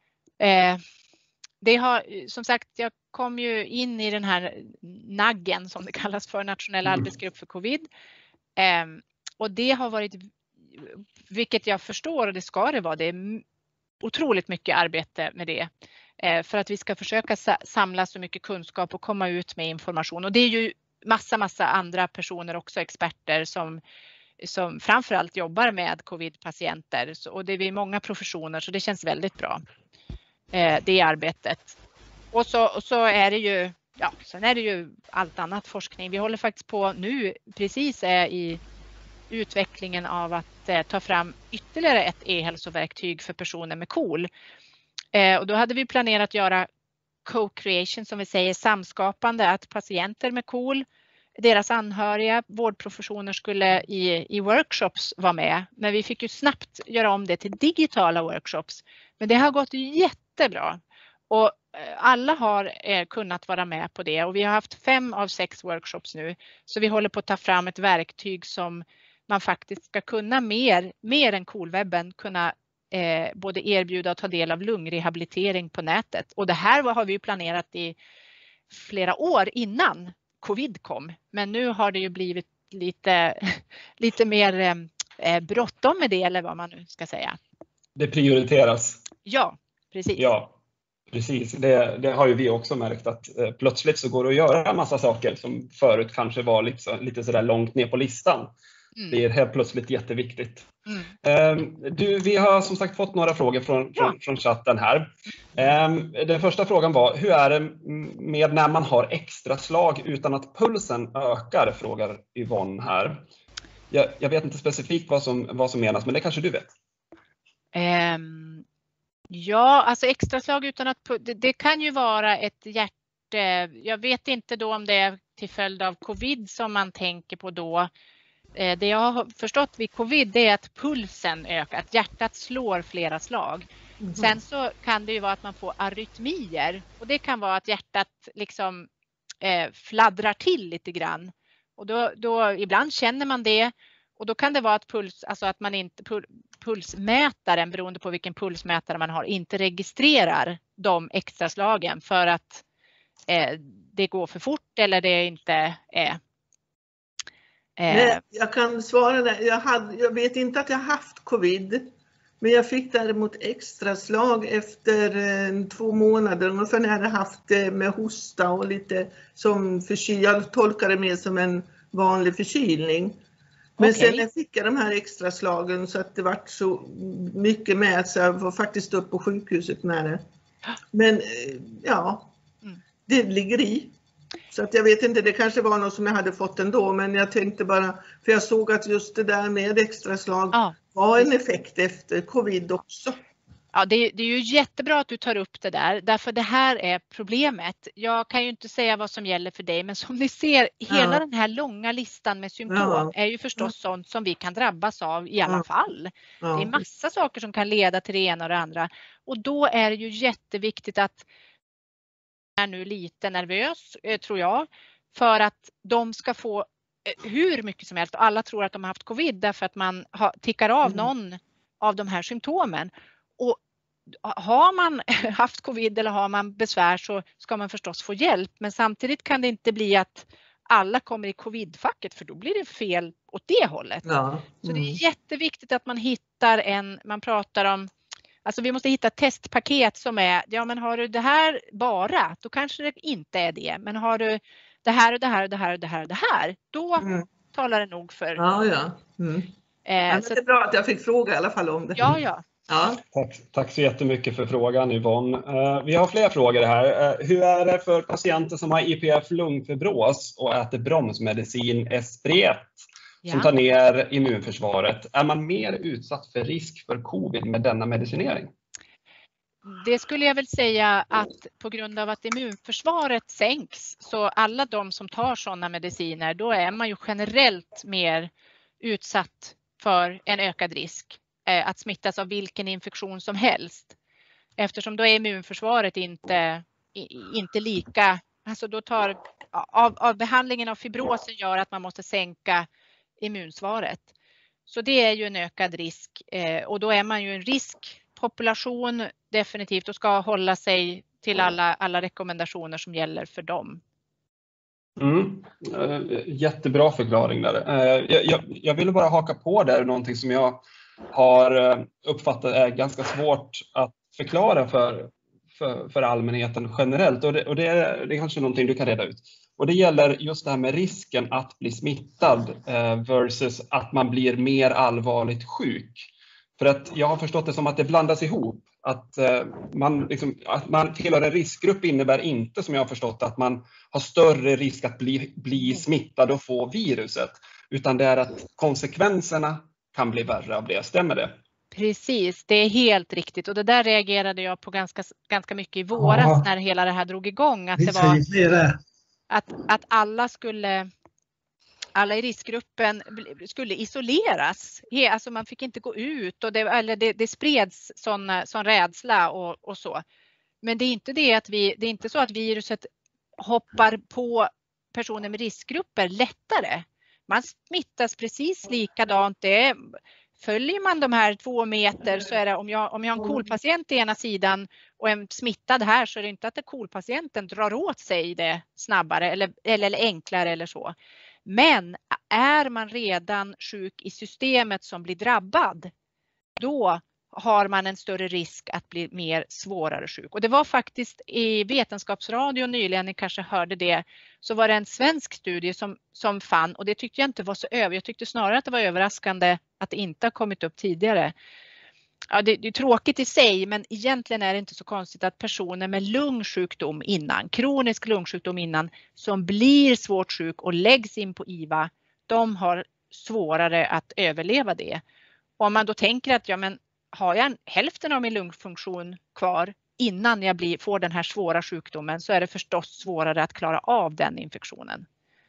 Det har, som sagt, jag kom ju in i den här naggen som det kallas för, nationell arbetsgrupp för covid. Och det har varit, vilket jag förstår, och det ska det vara, det är otroligt mycket arbete med det. För att vi ska försöka samla så mycket kunskap och komma ut med information. Och det är ju massa andra personer också, experter som framförallt jobbar med covid-patienter. Och det är många professioner, så det känns väldigt bra. Det arbetet. Och så är det ju, sen är det ju allt annat forskning. Vi håller faktiskt på nu, precis i utvecklingen av att ta fram ytterligare ett e-hälsoverktyg för personer med KOL. Och då hade vi planerat att göra co-creation som vi säger, samskapande, att patienter med KOL, deras anhöriga, vårdprofessioner skulle i workshops vara med. Men vi fick ju snabbt göra om det till digitala workshops. Men det har gått jättebra. Och alla har kunnat vara med på det. Och vi har haft 5 av 6 workshops nu. Så vi håller på att ta fram ett verktyg som man faktiskt ska kunna mer än KOL-webben kunna både erbjuda och ta del av lungrehabilitering på nätet. Och det här har vi ju planerat i flera år innan covid kom. Men nu har det ju blivit lite mer bråttom med det, eller vad man nu ska säga. Det prioriteras. Ja, precis. Ja, precis. Det har ju vi också märkt, att plötsligt så går det att göra en massa saker som förut kanske var lite sådär långt ner på listan. Det är helt plötsligt jätteviktigt. Vi har som sagt fått några frågor från chatten här. Den första frågan var, hur är det med när man har extra slag utan att pulsen ökar, frågar Yvonne här. Jag vet inte specifikt vad som menas, men det kanske du vet. Ja, alltså extra slag utan att det kan ju vara ett jag vet inte då om det är till följd av covid som man tänker på då. Det jag har förstått vid covid, det är att pulsen ökar, att hjärtat slår flera slag. Sen så kan det ju vara att man får arytmier, och det kan vara att hjärtat liksom fladdrar till lite grann. Och då ibland känner man det, och då kan det vara att man inte pulsmätaren, beroende på vilken pulsmätare man har, inte registrerar de extra slagen för att det går för fort eller det inte är. Nej, jag kan svara där. Jag vet inte att jag haft covid, men jag fick däremot extra slag efter 2 månader. Ungefär när jag hade haft det med hosta och lite som förkylning. Jag tolkar det mer som en vanlig förkylning. Men sen fick jag de här extra slagen så att det var så mycket med så jag var faktiskt upp på sjukhuset med det. Men ja, det ligger i. Så att jag vet inte, det kanske var något som jag hade fått ändå, men jag tänkte bara, för jag såg att just det där med extra slag var en effekt efter covid också. Ja, det är ju jättebra att du tar upp det där, därför det här är problemet. Jag kan ju inte säga vad som gäller för dig, men som ni ser, hela den här långa listan med symptom är ju förstås sånt som vi kan drabbas av i alla fall. Det är massa saker som kan leda till det ena och det andra. Och då är det ju jätteviktigt att är nu lite nervös, tror jag, för att de ska få hur mycket som helst. Alla tror att de har haft covid därför att man tickar av någon av de här symptomen. Och har man haft covid eller har man besvär så ska man förstås få hjälp. Men samtidigt kan det inte bli att alla kommer i covid-facket, för då blir det fel åt det hållet. Så det är jätteviktigt att man hittar man pratar om, alltså vi måste hitta ett testpaket som är, ja men har du det här bara, då kanske det inte är det. Men har du det här och det här och det här och det här och det här, då talar det nog för. Men det är bra att jag fick fråga i alla fall om det. Ja. Tack så jättemycket för frågan, Yvonne. Vi har fler frågor här. Hur är det för patienter som har IPF lungfibros och äter bromsmedicin Esbriet som tar ner immunförsvaret? Är man mer utsatt för risk för covid med denna medicinering? Det skulle jag väl säga att på grund av att immunförsvaret sänks, så alla de som tar sådana mediciner, då är man ju generellt mer utsatt för en ökad risk att smittas av vilken infektion som helst. Eftersom då är immunförsvaret inte lika, alltså då tar av behandlingen av fibrosen gör att man måste sänka immunsvaret. Så det är ju en ökad risk, och då är man ju en riskpopulation definitivt och ska hålla sig till alla rekommendationer som gäller för dem. Jättebra förklaring där. Jag ville bara haka på där någonting som jag har uppfattat är ganska svårt att förklara för allmänheten generellt, och det är kanske någonting du kan reda ut. Och det gäller just det här med risken att bli smittad versus att man blir mer allvarligt sjuk. För att jag har förstått det som att det blandas ihop. Att man tillhör en riskgrupp innebär inte, som jag har förstått, att man har större risk att bli smittad och få viruset. Utan det är att konsekvenserna kan bli värre av det. Stämmer det? Precis, det är helt riktigt och det där reagerade jag på ganska mycket i våras när hela det här drog igång. Att det var att alla i riskgruppen skulle isoleras. Alltså man fick inte gå ut och det spreds sån rädsla och så. Men det är inte det att det är inte så att viruset hoppar på personer med riskgrupper lättare. Man smittas precis likadant. Följer man de här 2 meter så är det om jag har en KOL-patient i ena sidan och en smittad här så är det inte att KOL-patienten drar åt sig det snabbare eller enklare eller så. Men är man redan sjuk i systemet som blir drabbad, då har man en större risk att bli mer svårare sjuk. Och det var faktiskt i Vetenskapsradion nyligen, ni kanske hörde det, så var det en svensk studie som fann, och det tyckte jag inte var så jag tyckte snarare att det var överraskande att det inte har kommit upp tidigare. Ja, det är tråkigt i sig, men egentligen är det inte så konstigt att personer med lungsjukdom innan, kronisk lungsjukdom innan, som blir svårt sjuk och läggs in på IVA, de har svårare att överleva det. Och om man då tänker att har jag hälften av min lungfunktion kvar innan jag får den här svåra sjukdomen, så är det förstås svårare att klara av den infektionen.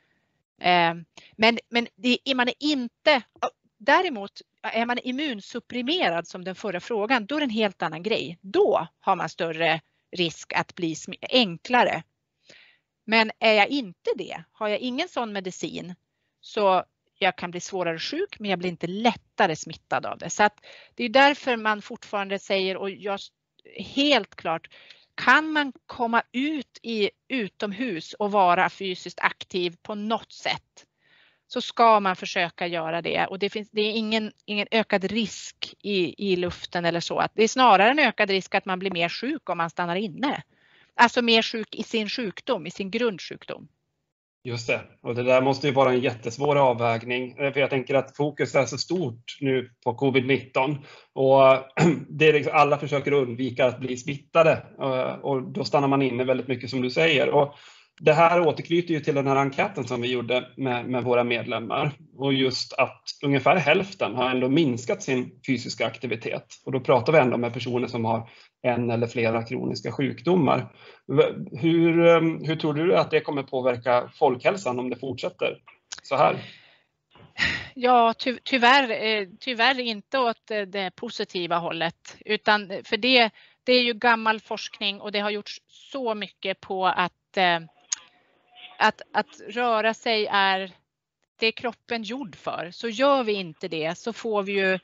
Men är man inte, däremot är man immunsupprimerad som den förra frågan, då är det en helt annan grej. Då har man större risk att bli enklare. Men är jag inte det, har jag ingen sån medicin, så jag kan bli svårare sjuk, men jag blir inte lättare smittad av det. Så att det är därför man fortfarande säger, och helt klart, kan man komma ut utomhus och vara fysiskt aktiv på något sätt, så ska man försöka göra det. Och det är ingen ökad risk i luften eller så. Det är snarare en ökad risk att man blir mer sjuk om man stannar inne. Alltså mer sjuk i sin sjukdom, i sin grundsjukdom. Just det, och det där måste ju vara en jättesvår avvägning, för jag tänker att fokus är så stort nu på covid-19 och det är liksom, alla försöker undvika att bli smittade och då stannar man inne väldigt mycket som du säger. Och det här återknyter ju till den här enkäten som vi gjorde med våra medlemmar, och just att ungefär hälften har ändå minskat sin fysiska aktivitet, och då pratar vi ändå med personer som har en eller flera kroniska sjukdomar. Hur tror du att det kommer påverka folkhälsan om det fortsätter så här? Ja, tyvärr inte åt det positiva hållet, utan för det är ju gammal forskning och det har gjorts så mycket på att röra sig är det kroppen gjord för. Så gör vi inte det, så får vi ju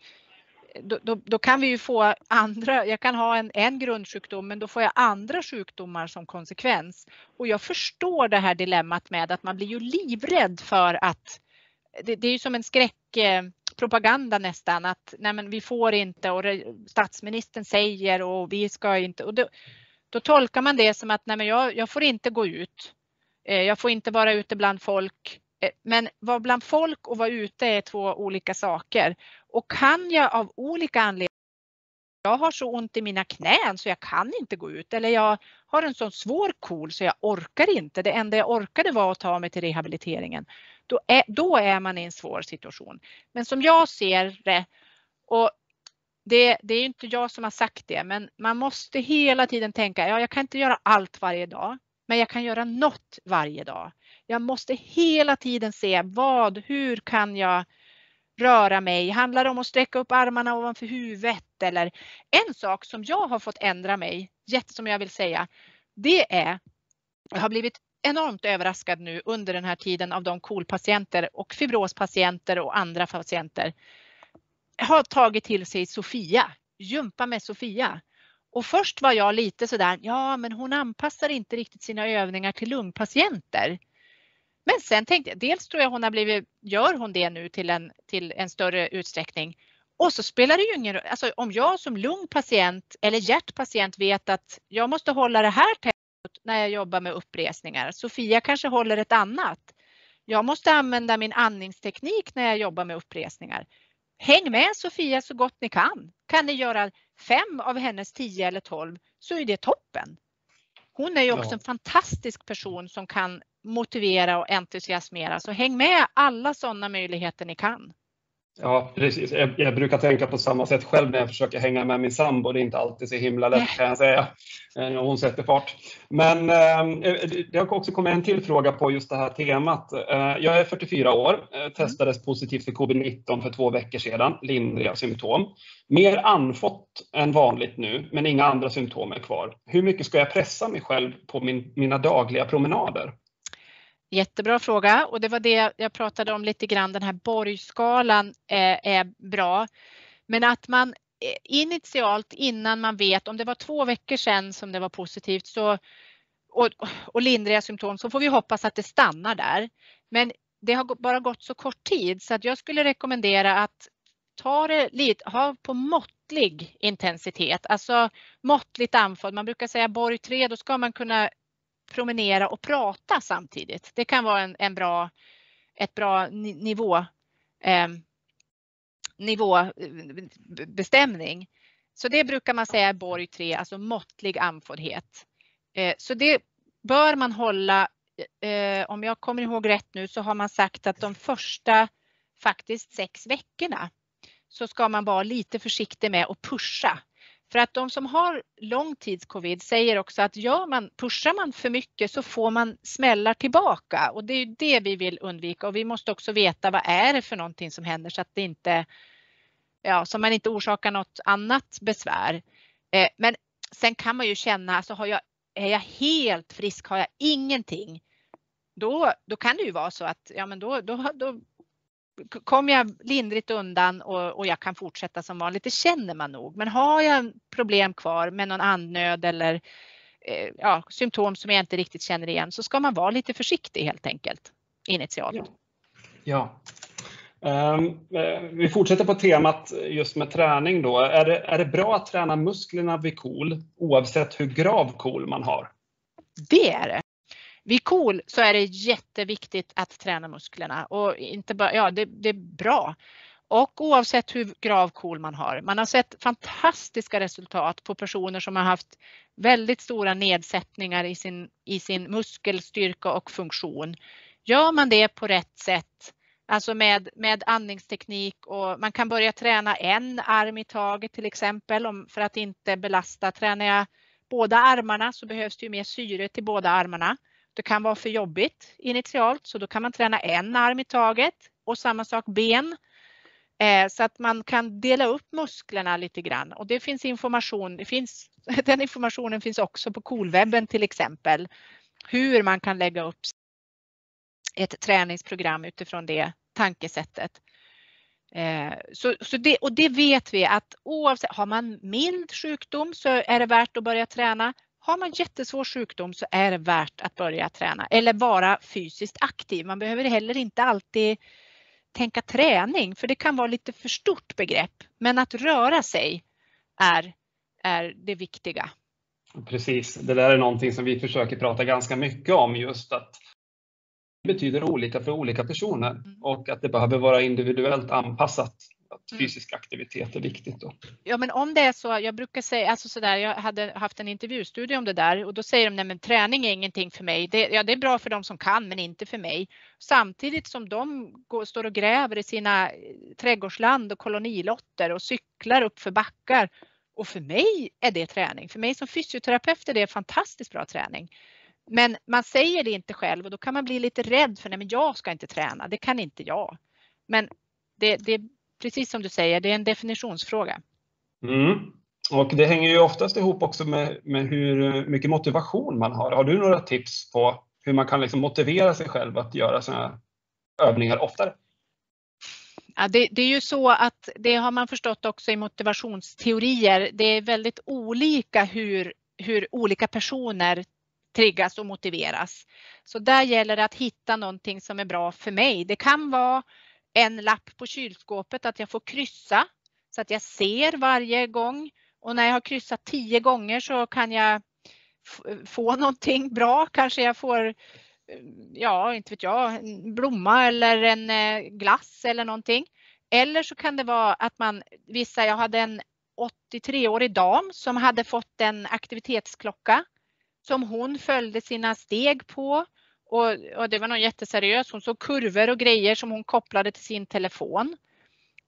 då kan vi ju få andra, jag kan ha en grundsjukdom, men då får jag andra sjukdomar som konsekvens. Och jag förstår det här dilemmat med att man blir ju livrädd för att det är ju som en skräckpropaganda nästan, att nej men vi får inte, och statsministern säger och vi ska inte, och då tolkar man det som att nej men jag får inte gå ut, jag får inte vara ute bland folk. Men vara bland folk och vara ute är 2 olika saker. Och kan jag av olika anledningar, jag har så ont i mina knän så jag kan inte gå ut, eller jag har en sån svår KOL så jag orkar inte, det enda jag orkade var att ta mig till rehabiliteringen, då är man i en svår situation. Men som jag ser det, och det är inte jag som har sagt det, men man måste hela tiden tänka, jag kan inte göra allt varje dag, men jag kan göra något varje dag. Jag måste hela tiden se hur kan jag röra mig? Handlar det om att sträcka upp armarna ovanför huvudet? Eller en sak som jag har fått ändra mig, som jag vill säga, det är, jag har blivit enormt överraskad nu under den här tiden av de KOL-patienter och fibrospatienter och andra patienter. Jag har tagit till sig Sofia, gympa med Sofia. Och först var jag lite sådär, ja men hon anpassar inte riktigt sina övningar till lungpatienter. Men sen tänkte jag, dels tror jag gör hon det nu till en större utsträckning. Och så spelar det ju ingen roll, alltså om jag som lungpatient eller hjärtpatient vet att jag måste hålla det här tempot när jag jobbar med uppresningar. Sofia kanske håller ett annat. Jag måste använda min andningsteknik när jag jobbar med uppresningar. Häng med Sofia så gott ni kan. Kan ni göra 5 av hennes 10 eller 12 så är det toppen. Hon är ju också en fantastisk person som kan motivera och entusiasmera. Så häng med alla sådana möjligheter ni kan. Ja, precis. Jag brukar tänka på samma sätt själv när jag försöker hänga med min sambo. Det är inte alltid så himla lätt, kan jag säga, när hon sätter fart. Men det har också kommit en till fråga på just det här temat. Jag är 44 år, testades positivt för covid-19 för 2 veckor sedan, lindriga symptom. Mer andfått än vanligt nu, men inga andra symptom är kvar. Hur mycket ska jag pressa mig själv på mina dagliga promenader? Jättebra fråga, och det var det jag pratade om lite grann. Den här Borgskalan är bra, men att man initialt, innan man vet, om det var 2 veckor sedan som det var positivt och lindriga symptom, så får vi hoppas att det stannar där. Men det har bara gått så kort tid, så att jag skulle rekommendera att ha på måttlig intensitet, alltså måttligt andfådd. Man brukar säga Borg 3, då ska man kunna promenera och prata samtidigt. Det kan vara ett bra nivåbestämning. Så det brukar man säga är Borg 3, alltså måttlig andfåddhet. Så det bör man hålla, om jag kommer ihåg rätt nu, så har man sagt att de första faktiskt 6 veckorna så ska man vara lite försiktig med att pusha. För att de som har långtidscovid säger också att pushar man för mycket så får man smällar tillbaka. Och det är det vi vill undvika. Och vi måste också veta vad är det för någonting som händer, så att det inte, så man inte orsakar något annat besvär. Men sen kan man ju känna, alltså är jag helt frisk, har jag ingenting, då kan det ju vara så att då kommer jag lindrigt undan och jag kan fortsätta som vanligt. Det känner man nog. Men har jag problem kvar med någon andnöd eller symptom som jag inte riktigt känner igen, så ska man vara lite försiktig helt enkelt initialt. Ja. Vi fortsätter på temat just med träning då. Är det bra att träna musklerna vid KOL oavsett hur grav KOL man har? Det är det. Vid KOL så är det jätteviktigt att träna musklerna, och inte bara, det är bra. Och oavsett hur grav KOL man har. Man har sett fantastiska resultat på personer som har haft väldigt stora nedsättningar i sin muskelstyrka och funktion. Gör man det på rätt sätt, alltså med andningsteknik, och man kan börja träna en arm i taget till exempel, för att inte belasta. Tränar jag båda armarna så behövs det ju mer syre till båda armarna. Det kan vara för jobbigt initialt, så då kan man träna en arm i taget, och samma sak ben. Så att man kan dela upp musklerna lite grann, och det finns information. Den informationen finns också på KOL-webben till exempel. Hur man kan lägga upp ett träningsprogram utifrån det tankesättet. Och det vet vi att oavsett, har man mild sjukdom så är det värt att börja träna. Har man jättesvår sjukdom så är det värt att börja träna eller vara fysiskt aktiv. Man behöver heller inte alltid tänka träning, för det kan vara lite för stort begrepp. Men att röra sig är det viktiga. Precis, det där är någonting som vi försöker prata ganska mycket om, just att det betyder olika för olika personer och att det behöver vara individuellt anpassat. Att fysisk aktivitet är viktigt då. Ja, men om det är så, jag brukar säga, alltså sådär, jag hade haft en intervjustudie om det där, och då säger de, nej men träning är ingenting för mig. Det är bra för de som kan, men inte för mig. Samtidigt som de står och gräver i sina trädgårdsland och kolonilotter och cyklar upp för backar. Och för mig är det träning. För mig som fysioterapeut är det fantastiskt bra träning. Men man säger det inte själv, och då kan man bli lite rädd för, nej men jag ska inte träna, det kan inte jag. Men det är precis som du säger, det är en definitionsfråga. Och det hänger ju oftast ihop också med hur mycket motivation man har. Har du några tips på hur man kan liksom motivera sig själv att göra sådana övningar oftare? Ja, det är ju så att det har man förstått också i motivationsteorier. Det är väldigt olika hur olika personer triggas och motiveras. Så där gäller det att hitta någonting som är bra för mig. Det kan vara en lapp på kylskåpet, att jag får kryssa så att jag ser varje gång. Och när jag har kryssat 10 gånger så kan jag få någonting bra. Kanske jag får, inte vet jag, en blomma eller en glass eller någonting. Eller så kan det vara att jag hade en 83-årig dam som hade fått en aktivitetsklocka som hon följde sina steg på. Och det var någon jätteseriös. Hon såg kurvor och grejer som hon kopplade till sin telefon.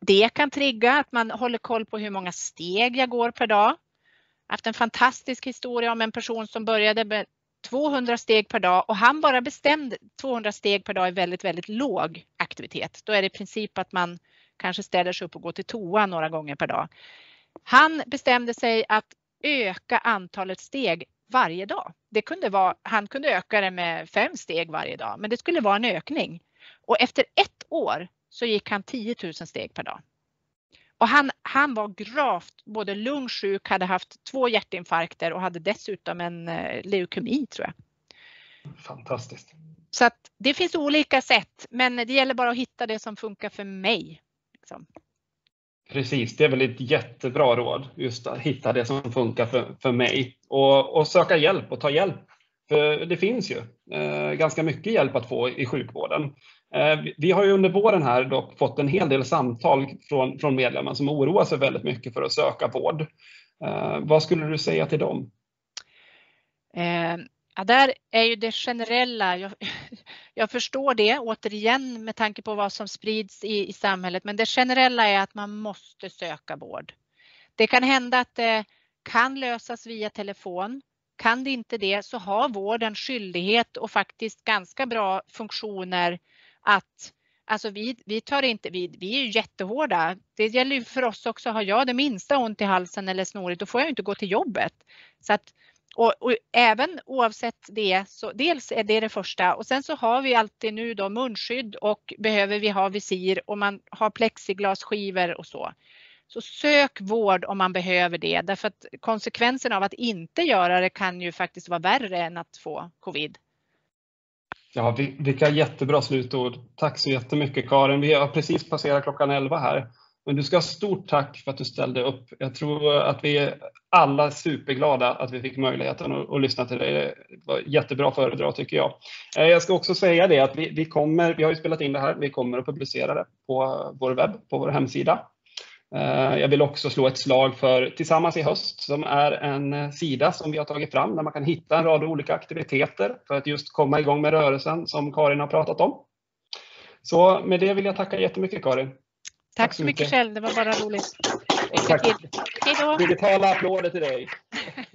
Det kan trigga att man håller koll på hur många steg jag går per dag. Jag har haft en fantastisk historia om en person som började med 200 steg per dag och han bara bestämde 200 steg per dag är väldigt, väldigt låg aktivitet. Då är det i princip att man kanske ställer sig upp och går till toa några gånger per dag. Han bestämde sig att öka antalet steg varje dag. Det kunde vara, han kunde öka det med 5 steg varje dag, men det skulle vara en ökning. Och efter 1 år så gick han 10 000 steg per dag. Och han var gravt, både lungsjuk, hade haft 2 hjärtinfarkter och hade dessutom en leukemi tror jag. Fantastiskt. Så att det finns olika sätt, men det gäller bara att hitta det som funkar för mig. Liksom. Precis, det är väl ett jättebra råd. Just att hitta det som funkar för mig. Och söka hjälp och ta hjälp. För det finns ju ganska mycket hjälp att få i sjukvården. Vi har ju under våren här dock fått en hel del samtal från medlemmar som oroar sig väldigt mycket för att söka vård. Vad skulle du säga till dem? Ja, där är ju det generella, jag förstår det återigen med tanke på vad som sprids i samhället, men det generella är att man måste söka vård. Det kan hända att det kan lösas via telefon. Kan det inte det så har vården skyldighet och faktiskt ganska bra funktioner att, alltså vi är ju jättehårda. Det gäller ju för oss också, har jag det minsta ont i halsen eller snorigt, då får jag inte gå till jobbet. Så att, och även oavsett det, så dels är det första och sen så har vi alltid nu då munskydd och behöver vi ha visir och man har plexiglasskivor och så. Så sök vård om man behöver det, därför att konsekvensen av att inte göra det kan ju faktiskt vara värre än att få covid. Ja, vilka jättebra slutord. Tack så jättemycket Karin. Vi har precis passerat klockan 11 här. Men du ska ha stort tack för att du ställde upp. Jag tror att vi är alla superglada att vi fick möjligheten att lyssna till dig. Det var jättebra föredrag tycker jag. Jag ska också säga det att vi har ju spelat in det här. Vi kommer att publicera det på vår webb, på vår hemsida. Jag vill också slå ett slag för Tillsammans i höst som är en sida som vi har tagit fram där man kan hitta en rad olika aktiviteter för att just komma igång med rörelsen som Karin har pratat om. Så med det vill jag tacka jättemycket Karin. Tack så mycket Kjell, det var bara roligt. Tack. Digitala applåder till dig.